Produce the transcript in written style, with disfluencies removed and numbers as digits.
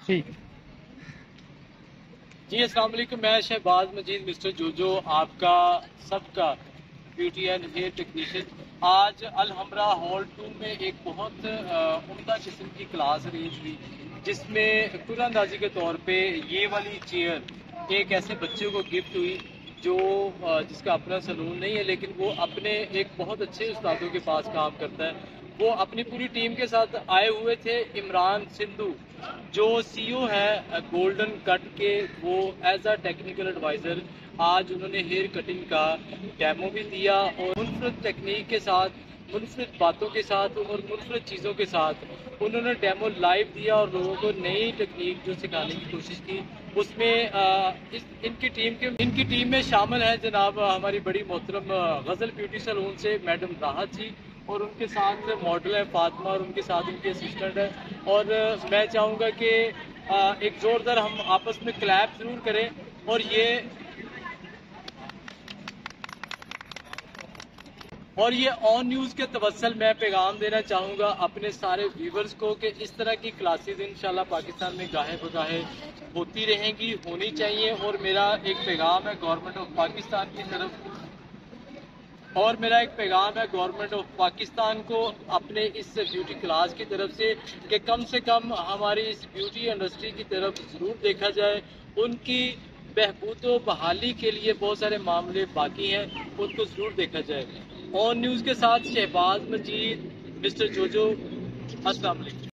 ٹھیک جی السلام علیکم، میں شہباز مجید مسٹر جوجو آپ کا سب کا بیوٹی اینڈ ہیئر ٹیکنیشین آج الحمرہ ہال 2 میں ایک بہت عمدہ قسم کی کلاس ارینج ہوئی، جس میں قرآن اندازی کے طور پہ یہ والی چیئر ایک ایسے بچے کو گفٹ ہوئی جو جس کا اپنا سلون نہیں ہے، لیکن وہ اپنے ایک بہت اچھے استادوں کے پاس کام کرتا ہے۔ وہ اپنی پوری ٹیم کے ساتھ آئے ہوئے تھے۔ عمران سندھو جو سی او ہے گولڈن کٹ کے، وہ ایز اے ٹیکنیکل ایڈوائزر آج انہوں نے ہیئر کٹنگ کا ڈیمو بھی دیا، اور منفرد ٹیکنیک کے ساتھ، منفرد باتوں کے ساتھ اور منفرد چیزوں کے ساتھ انہوں نے ڈیمو لائیو دیا اور لوگوں کو نئی ٹیکنیک جو سکھانے کی کوشش کی۔ اس میں ان کی ٹیم میں شامل ہیں جناب ہماری بڑی محترم غزل بیوٹی سیلون سے میڈم راحت جی، اور ان کے ساتھ ماڈل ہے فاطمہ، اور ان کے ساتھ ان کے اسسٹنٹ ہے۔ اور میں چاہوں گا کہ ایک زوردار ہم آپس میں کلیپ ضرور کریں، اور یہ آن نیوز کے توسل میں پیغام دینا چاہوں گا اپنے سارے ویورز کو کہ اس طرح کی کلاسز انشاءاللہ پاکستان میں گاہے بگاہے ہوتی رہیں گی، ہونی چاہیے۔ اور میرا ایک پیغام ہے گورنمنٹ آف پاکستان کی طرف، گورنمنٹ آف پاکستان کو اپنے اس بیوٹی کلاس کی طرف سے کم ہماری اس بیوٹی انڈسٹری کی طرف ضرور دیکھا جائے۔ ان کی بہبود و بحالی کے لیے بہت سارے معاملے باقی ہیں، ان کو ضرور دیکھا جائے۔ آن نیوز کے ساتھ شہباز مجید مسٹر جوجو، السلام علیکم۔